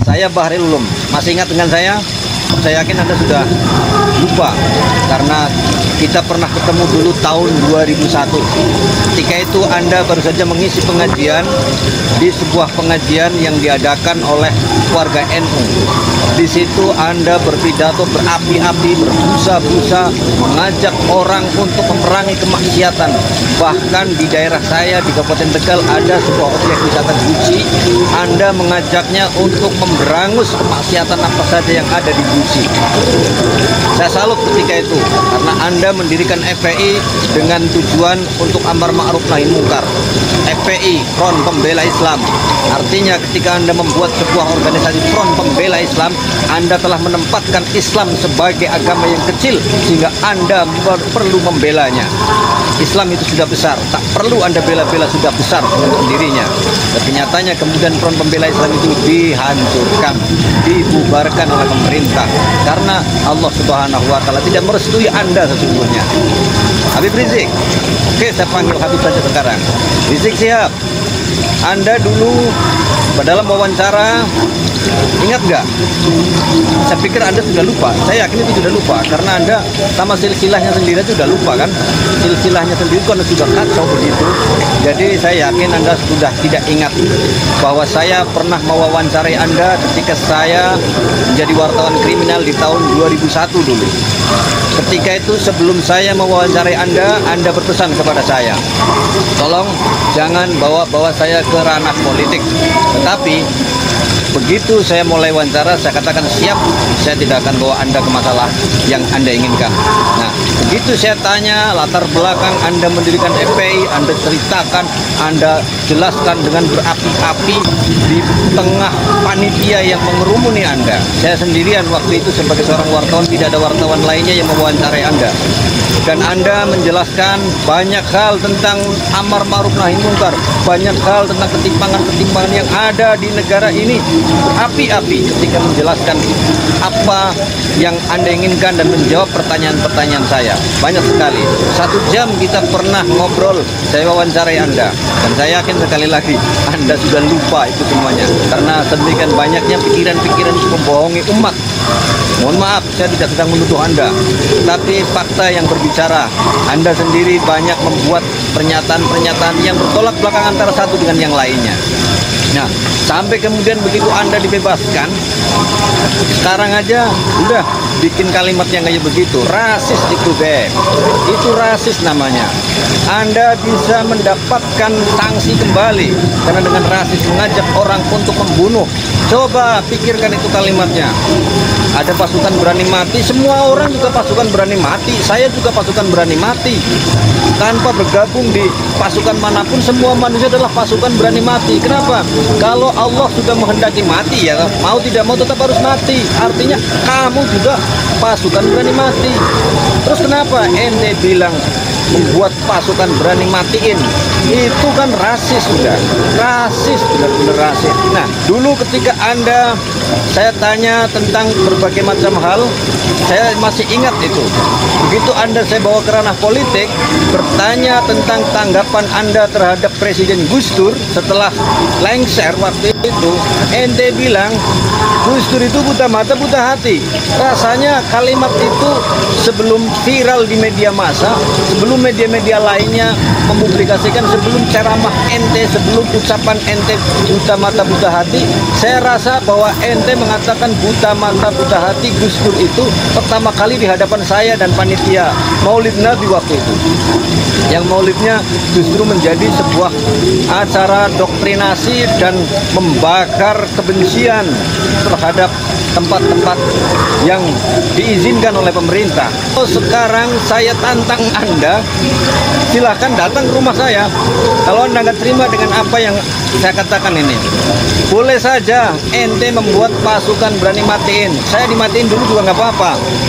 Saya Bahril Ulum. Masih ingat dengan saya? Saya yakin Anda sudah lupa karena kita pernah ketemu dulu tahun 2001. Ketika itu Anda baru saja mengisi pengajian di sebuah pengajian yang diadakan oleh warga NU. Di situ Anda berpidato berapi-api, berbusa-busa, mengajak orang untuk memerangi kemaksiatan. Bahkan di daerah saya di Kabupaten Tegal ada sebuah objek wisata Guci. Anda mengajaknya untuk memberangus kemaksiatan apa saja yang ada di Guci. Saya salut ketika itu karena Anda mendirikan FPI dengan tujuan untuk amar ma'ruf nahi munkar. FPI, Front Pembela Islam. Artinya ketika Anda membuat sebuah organisasi Front Pembela Islam, Anda telah menempatkan Islam sebagai agama yang kecil sehingga Anda perlu membelanya. Islam itu sudah besar, tak perlu Anda bela-bela, sudah besar untuk dirinya. Dan nyatanya kemudian Front Pembela Islam itu dihancurkan, dibubarkan oleh pemerintah karena Allah Subhanahu wa taala tidak merestui Anda sesungguhnya. Habib Rizik. Oke, saya panggil Habib saja sekarang. Rizik Syihab, Anda dulu dalam wawancara, ingat nggak? Saya pikir Anda sudah lupa. Saya yakin itu sudah lupa karena Anda sama silsilahnya sendiri sudah lupa kan? Silsilahnya sendiri kan sudah kacau begitu. Jadi saya yakin Anda sudah tidak ingat bahwa saya pernah mewawancarai Anda ketika saya menjadi wartawan kriminal di tahun 2001 dulu. Ketika itu sebelum saya mewawancarai Anda berpesan kepada saya, tolong jangan bawa-bawa saya ke ranah politik. Tetapi begitu saya mulai wawancara, saya katakan siap, saya tidak akan bawa Anda ke masalah yang Anda inginkan. Nah, begitu saya tanya latar belakang Anda mendirikan FPI, Anda ceritakan, Anda jelaskan dengan berapi-api di tengah panitia yang mengerumuni Anda. Saya sendirian waktu itu sebagai seorang wartawan, tidak ada wartawan lainnya yang mewawancarai Anda. Dan Anda menjelaskan banyak hal tentang amar ma'ruf nahi munkar, banyak hal tentang ketimpangan-ketimpangan yang ada di negara ini. Berapi-api ketika menjelaskan apa yang Anda inginkan dan menjawab pertanyaan-pertanyaan saya. Banyak sekali. 1 jam kita pernah ngobrol, saya wawancarai Anda. Dan saya yakin sekali lagi Anda sudah lupa itu semuanya. Karena sedemikian banyaknya pikiran-pikiran membohongi umat. Mohon maaf, saya tidak sedang menuduh Anda. Tapi fakta yang berbicara, Anda sendiri banyak membuat pernyataan-pernyataan yang bertolak belakang antara satu dengan yang lainnya. Nah, sampai kemudian begitu Anda dibebaskan, sekarang aja udah bikin kalimat yang kayak begitu, rasis itu Beb. Itu rasis namanya. Anda bisa mendapatkan sanksi kembali karena dengan rasis mengajak orang untuk membunuh. Coba pikirkan itu kalimatnya. Ada pasukan berani mati, semua orang juga pasukan berani mati. Saya juga pasukan berani mati. Tanpa bergabung di pasukan manapun, semua manusia adalah pasukan berani mati. Kenapa? Kalau Allah sudah menghendaki mati, ya mau tidak mau tetap harus mati. Artinya kamu juga pasukan berani mati. Terus kenapa ente bilang membuat pasukan berani matiin? Itu kan rasis sudah. Rasis, benar-benar rasis. Nah, dulu ketika saya tanya tentang berbagai macam hal, saya masih ingat itu. Begitu saya bawa ke ranah politik, bertanya tentang tanggapan Anda terhadap Presiden Gus Dur setelah lengser waktu itu, ente bilang Gus Dur itu buta mata buta hati. Rasanya kalimat itu sebelum viral di media massa, sebelum media-media lainnya mempublikasikan, sebelum ceramah ente, sebelum ucapan ente buta mata buta hati, saya rasa bahwa ente mengatakan buta mata buta hati Gus Dur itu pertama kali di hadapan saya dan panitia Maulid Nabi waktu itu. Yang maulidnya justru menjadi sebuah acara doktrinasi dan membakar kebencian terhadap tempat-tempat yang diizinkan oleh pemerintah. Sekarang saya tantang Anda, silahkan datang ke rumah saya. Kalau Anda nggak terima dengan apa yang saya katakan ini, boleh saja ente membuat pasukan berani matiin. Saya dimatiin dulu juga nggak apa-apa.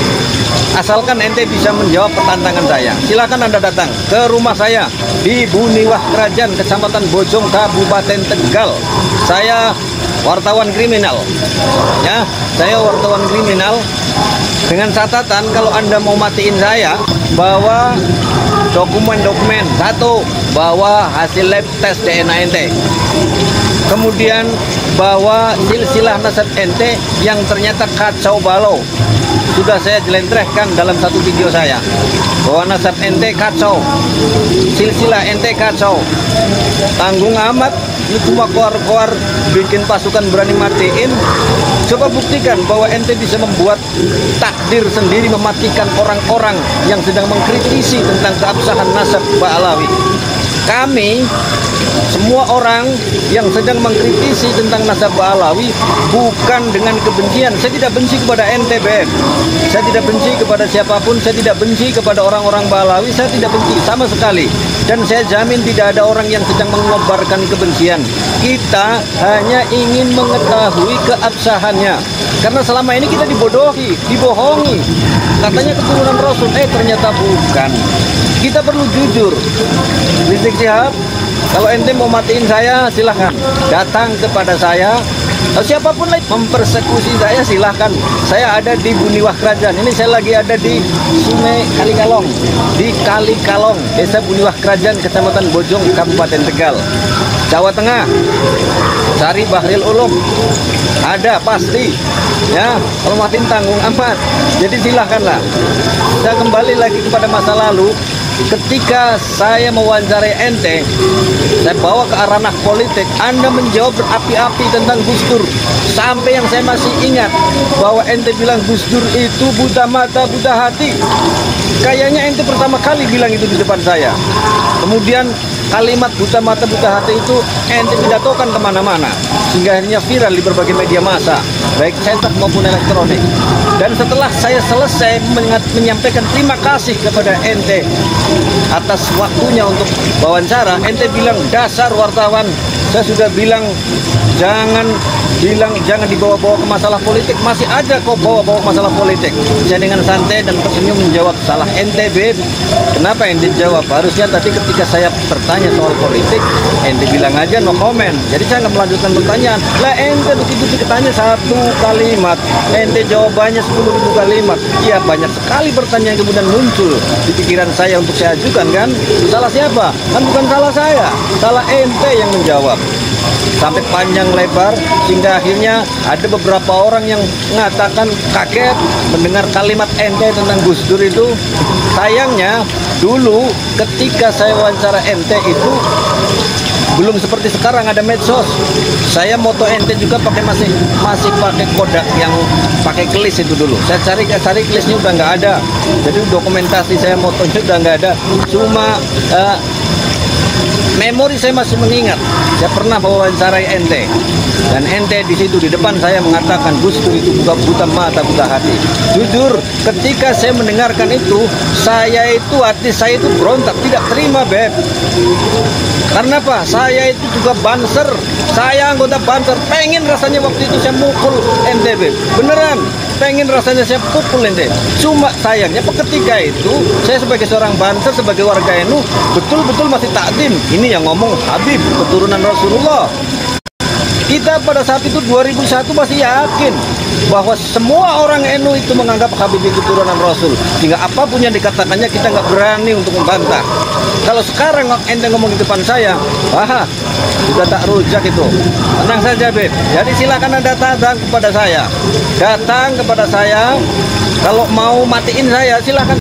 Asalkan ente bisa menjawab pertantangan saya. Silakan Anda datang ke rumah saya di Buniwah Kerajaan, Kecamatan Bojong, Kabupaten Tegal. Saya wartawan kriminal. Ya, saya wartawan kriminal dengan catatan kalau Anda mau matiin saya, bawa dokumen-dokumen. Satu, bawa hasil lab tes DNA ente. Kemudian bawa silsilah nasab ente yang ternyata kacau balau. Sudah saya jelentrehkan dalam satu video saya bahwa nasab ente kacau, silsilah ente kacau. Tanggung amat, ini cuma koar-koar bikin pasukan berani matiin. Coba buktikan bahwa ente bisa membuat takdir sendiri, mematikan orang-orang yang sedang mengkritisi tentang keabsahan nasab Ba'alawi. Kami, semua orang yang sedang mengkritisi tentang nasab Ba'alawi bukan dengan kebencian. Saya tidak benci kepada ente, BM. Saya tidak benci kepada siapapun. Saya tidak benci kepada orang-orang Ba'alawi. Saya tidak benci sama sekali. Dan saya jamin tidak ada orang yang sedang mengobarkan kebencian. Kita hanya ingin mengetahui keabsahannya. Karena selama ini kita dibodohi, dibohongi. Katanya keturunan Rasul, ternyata bukan. Kita perlu jujur. Rizik Syihab, kalau ente mau matiin saya, silahkan datang kepada saya. Siapapun lagi mempersekusi saya, silahkan. Saya ada di Buniwah Kerajaan. Ini saya lagi ada di Sungai Kalikalong, di Kalikalong, Desa Buniwah Kerajaan, Kecamatan Bojong, Kabupaten Tegal, Jawa Tengah. Cari Bahril Ulum, ada pasti. Ya, kalau matiin tanggung amat. Jadi silahkanlah. Saya kembali lagi kepada masa lalu. Ketika saya mewawancarai ente, saya bawa ke ranah politik, Anda menjawab berapi-api tentang Gus Dur. Sampai yang saya masih ingat bahwa ente bilang Gus Dur itu buta mata, buta hati. Kayaknya ente pertama kali bilang itu di depan saya. Kemudian kalimat buta mata, buta hati itu ente pidatokan kemana-mana, sehingga akhirnya viral di berbagai media massa, baik cetak maupun elektronik. Dan setelah saya selesai menyampaikan terima kasih kepada ente atas waktunya untuk wawancara, ente bilang, dasar wartawan, saya sudah bilang jangan dibawa-bawa ke masalah politik. Masih aja kok bawa-bawa masalah politik. Saya dengan santai dan tersenyum menjawab, salah ente, Beb. Kenapa ente jawab? Harusnya tadi ketika saya bertanya soal politik, ente bilang aja no comment. Jadi saya nggak melanjutkan pertanyaan. Lah ente begitu ditanya satu kalimat, ente jawabannya 10.000 kalimat. Iya, banyak sekali pertanyaan yang kemudian muncul di pikiran saya untuk saya ajukan, kan? Salah siapa? Kan bukan salah saya, salah ente yang menjawab. Sampai panjang lebar, sehingga akhirnya ada beberapa orang yang mengatakan kaget mendengar kalimat ente tentang Gus Dur itu. Sayangnya dulu ketika saya wawancara ente itu belum seperti sekarang ada medsos. Saya moto ente juga masih pakai kodak yang pakai kelis itu dulu. Saya cari kelisnya udah nggak ada. Jadi dokumentasi saya motonya udah nggak ada. Cuma memori saya masih mengingat. Saya pernah wawancarai ente, dan ente di situ di depan saya mengatakan Gus Dur itu buta mata, buta hati. Jujur, ketika saya mendengarkan itu, hati saya itu berontak, tidak terima, Beb. Karena apa? Saya itu juga Banser, saya anggota Banser. Pengen rasanya waktu itu saya mukul ente, Beb. Beneran, pengen rasanya saya pukul ente. Cuma sayangnya ketika itu saya sebagai seorang Banser, sebagai warga NU, betul-betul masih takdim. Ini yang ngomong Habib, keturunan Rasulullah. Kita pada saat itu 2001 masih yakin bahwa semua orang NU itu menganggap Habib itu keturunan Rasul, sehingga apapun yang dikatakannya kita nggak berani untuk membantah. Kalau sekarang ente ngomong di depan saya, sudah tak rujak itu. Tenang saja, Beb. Jadi silakan Anda datang kepada saya. Datang kepada saya. Kalau mau matiin saya, silakan.